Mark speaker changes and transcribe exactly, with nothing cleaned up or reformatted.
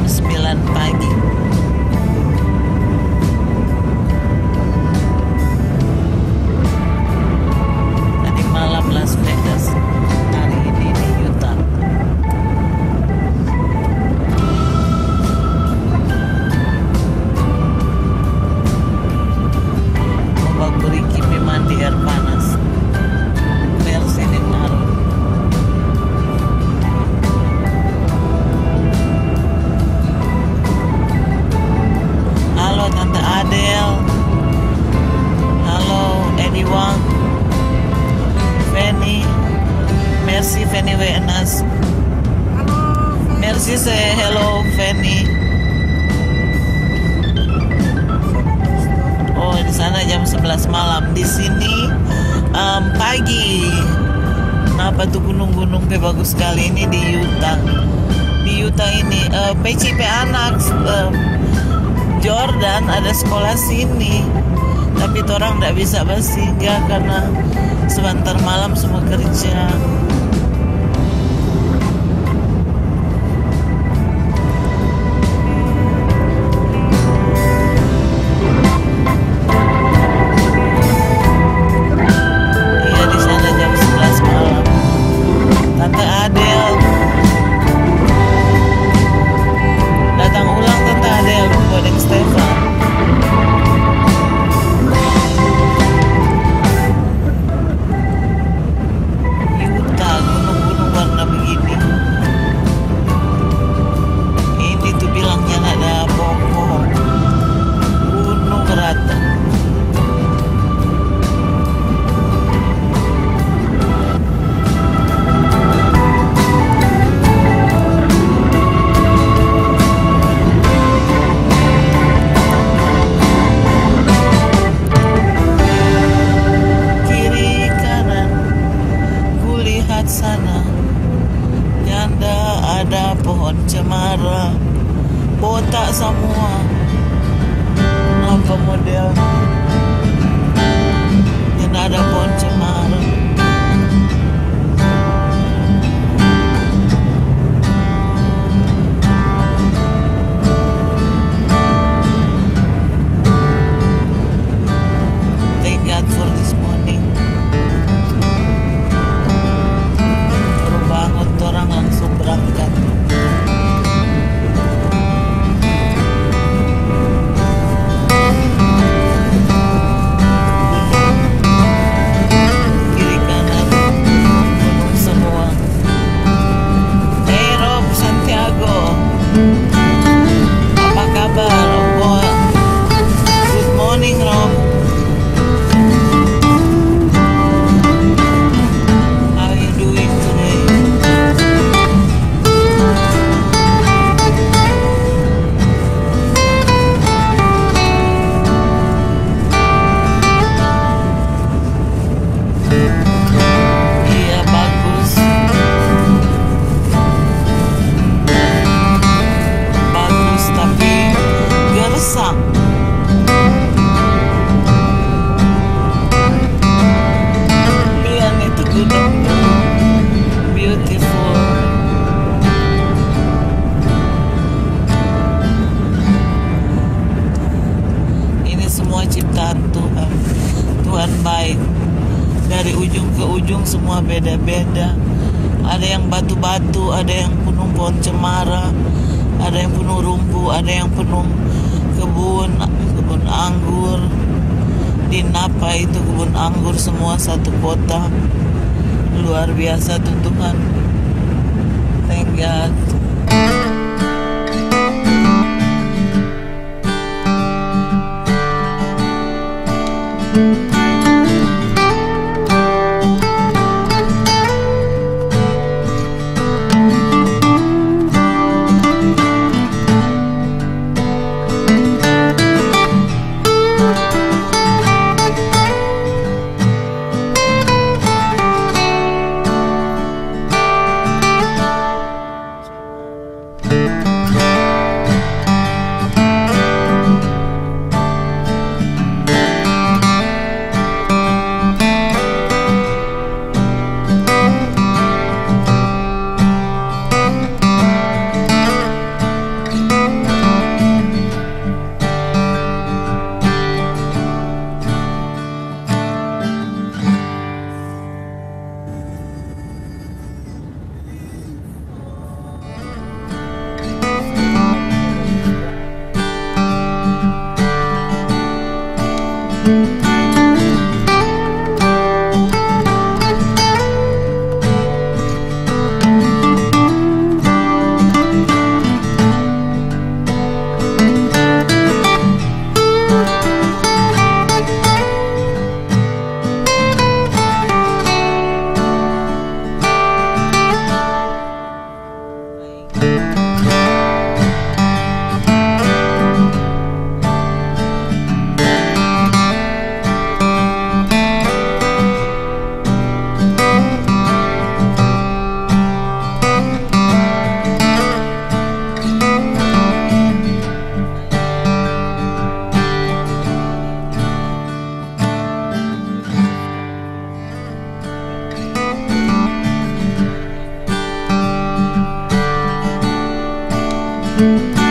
Speaker 1: sembilan pagi. Tadi malam Las Vegas, hari ini di Utah. Ombak beriki mandi air panas. Mercy di Naru. Halo Tante Adel. Halo Eddie Wang. Fanny. Mercy Fanny W N S. Mercy say hello Fanny. Oh, di sana jam sebelas malam. Di sini um, pagi. Kenapa tuh gunung-gunung kayak bagus sekali ini di Utah. Di Utah ini uh, P C P anak uh, Jordan ada sekolah sini. Tapi orang nggak bisa bersinggah karena sebentar malam semua kerja. Iya, di sana jam sebelas malam. Tante Adel datang ulang, Tante Adel Bodeng Stefan. Utah, gunung-gunung warna begini. Ini tuh bilangnya nggak ada pohon, gunung rata. Kiri kanan kulihat sana, nyanda ada pohon cemara, botak semua. Apa model? Nyanda ada pohon cemara. Thank God for this morning. Baru bangun tuh orang langsung berangkat. Kiri kanan gunung semua. Hey Rob Santiago, apa kabar? Oh, good morning Rob. How are you doing today? Iya bagus, bagus tapi gersang. Lihat itu gunung, beautiful. Ini semua ciptaan Tuhan. Tuhan baik. Dari ujung ke ujung semua beda-beda. Ada yang batu-batu, ada yang penuh pohon cemara, ada yang penuh rumpu, ada yang penuh kebun kebun anggur. Di Napa itu kebun anggur semua satu kota. Luar biasa tuh Tuhan. Thank God. Tuhan.